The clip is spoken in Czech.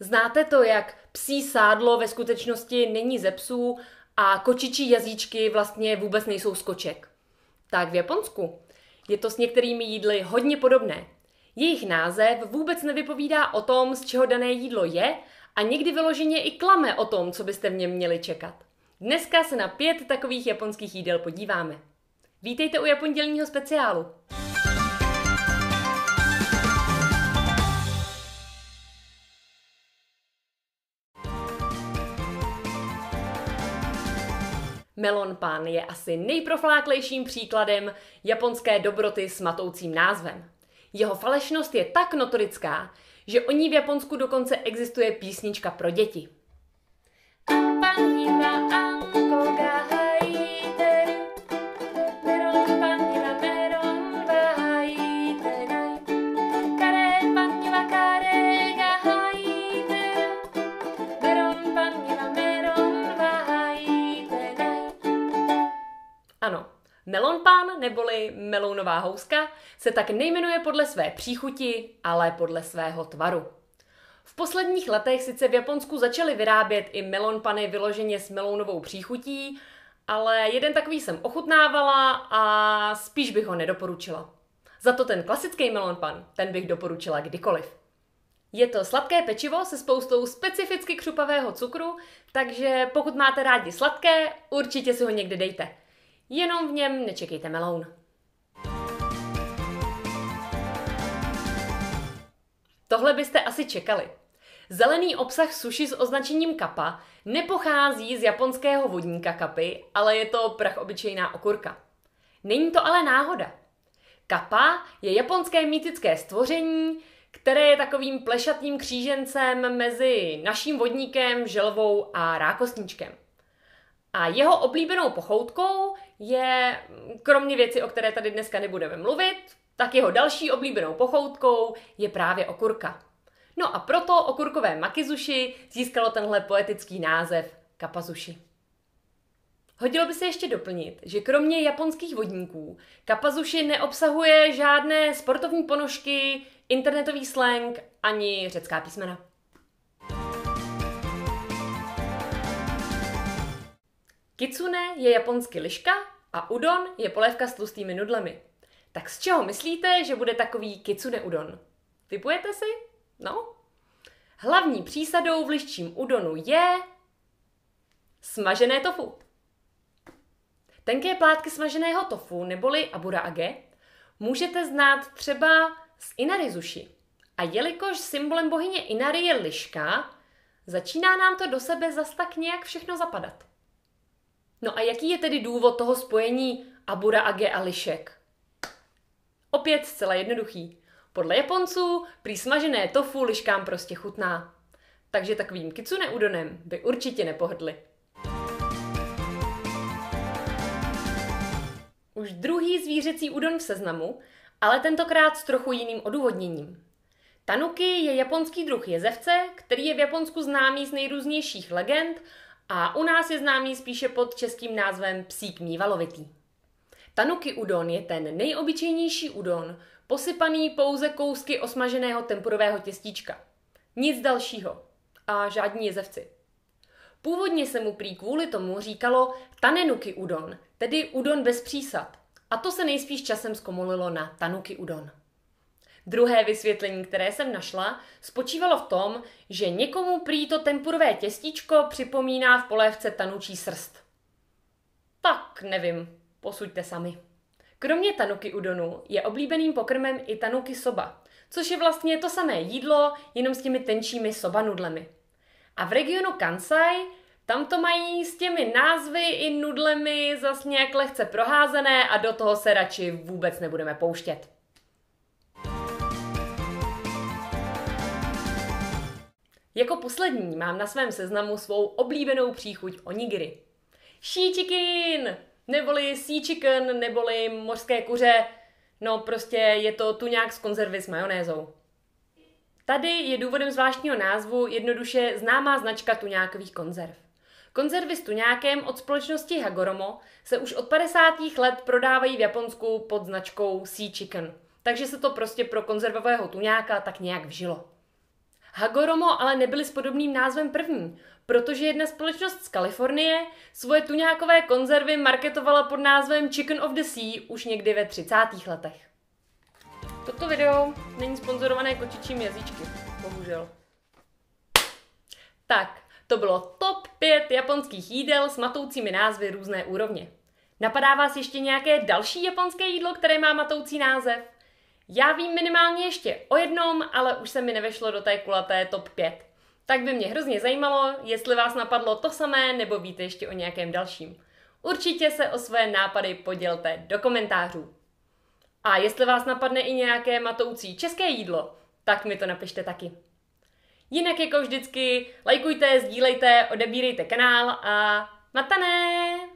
Znáte to, jak psí sádlo ve skutečnosti není ze psů a kočičí jazyčky vlastně vůbec nejsou z koček? Tak v Japonsku je to s některými jídly hodně podobné. Jejich název vůbec nevypovídá o tom, z čeho dané jídlo je a někdy vyloženě i klame o tom, co byste v něm měli čekat. Dneska se na 5 takových japonských jídel podíváme. Vítejte u japondělního speciálu. Melon pan je asi nejprofláklejším příkladem japonské dobroty s matoucím názvem. Jeho falešnost je tak notorická, že o ní v Japonsku dokonce existuje písnička pro děti. Ano, melon pan neboli melounová houska se tak nejmenuje podle své příchuti, ale podle svého tvaru. V posledních letech sice v Japonsku začaly vyrábět i melon pany vyloženě s melounovou příchutí, ale jeden takový jsem ochutnávala a spíš bych ho nedoporučila. Za to ten klasický melon pan, ten bych doporučila kdykoliv. Je to sladké pečivo se spoustou specificky křupavého cukru, takže pokud máte rádi sladké, určitě si ho někdy dejte. Jenom v něm nečekejte meloun. Tohle byste asi čekali. Zelený obsah sushi s označením kappa nepochází z japonského vodníka kappy, ale je to prachobyčejná okurka. Není to ale náhoda. Kappa je japonské mýtické stvoření, které je takovým plešatým křížencem mezi naším vodníkem, želvou a rákosníčkem. A jeho oblíbenou pochoutkou je, kromě věci, o které tady dneska nebudeme mluvit, tak jeho další oblíbenou pochoutkou je právě okurka. No a proto okurkové makizushi získalo tenhle poetický název kappazushi. Hodilo by se ještě doplnit, že kromě japonských vodníků kappazushi neobsahuje žádné sportovní ponožky, internetový slang ani řecká písmena. Kitsune je japonsky liška a udon je polévka s tlustými nudlemi. Tak z čeho myslíte, že bude takový kitsune udon? Tipujete si? No? Hlavní přísadou v liščím udonu je smažené tofu. Tenké plátky smaženého tofu, neboli aburage, můžete znát třeba z inarizushi. A jelikož symbolem bohyně Inari je liška, začíná nám to do sebe zas tak nějak všechno zapadat. No a jaký je tedy důvod toho spojení aburage a lišek? Opět zcela jednoduchý. Podle Japonců prý smažené tofu liškám prostě chutná. Takže takovým kitsune udonem by určitě nepohrdli. Už druhý zvířecí udon v seznamu, ale tentokrát s trochu jiným odůvodněním. Tanuki je japonský druh jezevce, který je v Japonsku známý z nejrůznějších legend a u nás je známý spíše pod českým názvem psík mývalovitý. Tanuki udon je ten nejobyčejnější udon, posypaný pouze kousky osmaženého tempurového těstíčka. Nic dalšího. A žádní jezevci. Původně se mu prý kvůli tomu říkalo tanenuki udon, tedy udon bez přísad. A to se nejspíš časem zkomolilo na tanuki udon. Druhé vysvětlení, které jsem našla, spočívalo v tom, že někomu prý to tempurové těstíčko připomíná v polévce tanučí srst. Tak nevím, posuďte sami. Kromě tanuki udonu je oblíbeným pokrmem i tanuki soba, což je vlastně to samé jídlo, jenom s těmi tenčími soba nudlemi. A v regionu Kansai tam to mají s těmi názvy i nudlemi zas nějak lehce proházené a do toho se radši vůbec nebudeme pouštět. Jako poslední mám na svém seznamu svou oblíbenou příchuť onigiri. Shichikin, neboli sea chicken, neboli mořské kuře, no prostě je to tuňák z konzervy s majonézou. Tady je důvodem zvláštního názvu jednoduše známá značka tuňákových konzerv. Konzervy s tuňákem od společnosti Hagoromo se už od 50. let prodávají v Japonsku pod značkou Sea Chicken, takže se to prostě pro konzervového tuňáka tak nějak vžilo. Hagoromo ale nebyly s podobným názvem první, protože jedna společnost z Kalifornie svoje tuňákové konzervy marketovala pod názvem Chicken of the Sea už někdy ve 30. letech. Toto video není sponzorované kočičím jazyčky, bohužel. Tak, to bylo top 5 japonských jídel s matoucími názvy různé úrovně. Napadá vás ještě nějaké další japonské jídlo, které má matoucí název? Já vím minimálně ještě o jednom, ale už se mi nevešlo do té kulaté top 5. Tak by mě hrozně zajímalo, jestli vás napadlo to samé, nebo víte ještě o nějakém dalším. Určitě se o své nápady podělte do komentářů. A jestli vás napadne i nějaké matoucí české jídlo, tak mi to napište taky. Jinak jako vždycky, lajkujte, sdílejte, odebírejte kanál a matané!